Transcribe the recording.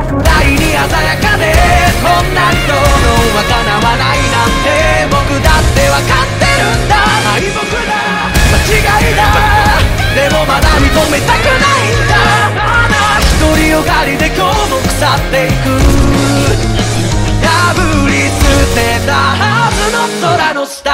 第に鮮やかでこんな人のは叶わないなんて僕だってわかってるんだ。敗北だ間違いだでもまだ認めたくないんだ。独りよがりで今日も腐っていく。破り捨てたはずの空の下